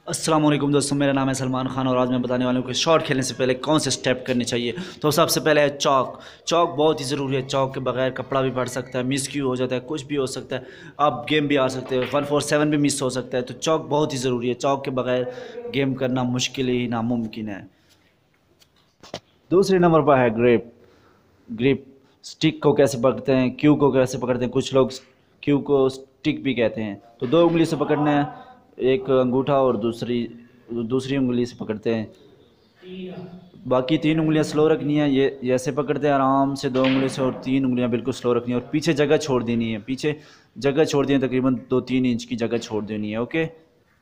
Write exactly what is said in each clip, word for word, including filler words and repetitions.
अस्सलाम वालेकुम दोस्तों, मेरा नाम है सलमान खान और आज मैं बताने वाला हूँ कि शॉट खेलने से पहले कौन से स्टेप करने चाहिए। तो सबसे पहले है चौक। चौक बहुत ही ज़रूरी है। चौक के बगैर कपड़ा भी फट सकता है, मिस क्यू हो जाता है, कुछ भी हो सकता है। आप गेम भी आ सकते हो, वन फोर सेवन भी मिस हो सकता है। तो चौक बहुत ही ज़रूरी है। चौक के बगैर गेम करना मुश्किल ही नामुमकिन है। दूसरे नंबर पर है ग्रिप। ग्रिप स्टिक को कैसे पकड़ते हैं, क्यू को कैसे पकड़ते हैं। कुछ लोग क्यू को स्टिक भी कहते हैं। तो दो उंगली से पकड़ना है, एक अंगूठा और दूसरी दूसरी उंगली से पकड़ते हैं। बाकी तीन उंगलियां स्लो रखनी है। ये ऐसे पकड़ते हैं आराम से दो उंगली से, और तीन उंगलियां बिल्कुल स्लो रखनी है और पीछे जगह छोड़ देनी है। पीछे जगह छोड़ दी है, तकरीबन दो तीन इंच की जगह छोड़ देनी है। ओके।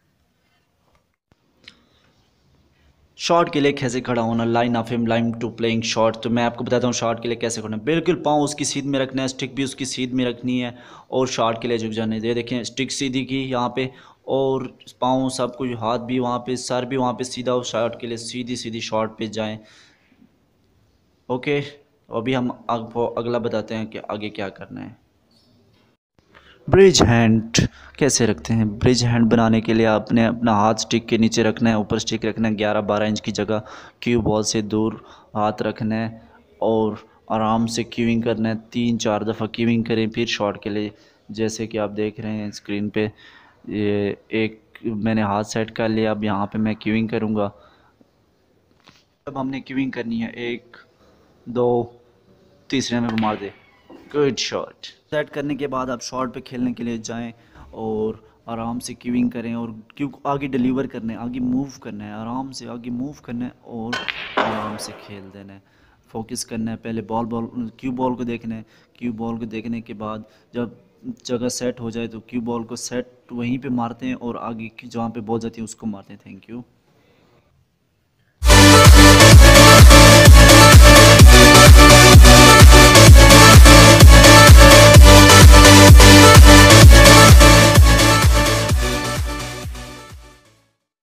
शॉट के लिए कैसे खड़ा होना, line of him, line to playing shot. तो मैं आपको बताता हूँ शॉट के लिए कैसे खड़ा। बिल्कुल पाँव उसकी सीध में रखना है, स्टिक भी उसकी सीध में रखनी है और शॉट के लिए झुक जाने दे। देखें स्टिक सीधी की यहाँ पे, और पाँव सब कुछ, हाथ भी वहाँ पे, सर भी वहाँ पे सीधा हो। शॉट के लिए सीधी सीधी शॉट पे जाएं। ओके। अभी हम आपको अगला बताते हैं कि आगे क्या करना है। ब्रिज हैंड कैसे रखते हैं। ब्रिज हैंड बनाने के लिए आपने अपना हाथ स्टिक के नीचे रखना है, ऊपर स्टिक रखना है ग्यारह बारह इंच की जगह। क्यू बॉल से दूर हाथ रखना है और आराम से क्यूइंग करना है। तीन चार दफ़ा क्यूइंग करें फिर शॉट के लिए। जैसे कि आप देख रहे हैं स्क्रीन पे, ये एक मैंने हाथ सेट कर लिया। अब यहाँ पे मैं क्यूइंग करूँगा। अब हमने क्यूइंग करनी है, एक दो, तीसरे में मार दे। Good shot. सेट करने के बाद आप शॉट पे खेलने के लिए जाएं और आराम से क्यूइंग करें और क्यू आगे डिलीवर करना है, आगे मूव करना है, आराम से आगे मूव करना है और आराम से खेल देना है। फोकस करना है, पहले बॉल बॉल क्यू बॉल को देखना है। क्यू बॉल को देखने के बाद जब जगह सेट हो जाए तो क्यू बॉल को सेट वहीं पे मारते हैं और आगे की जहाँ पे बॉल जाती है उसको मारते हैं। Thank you.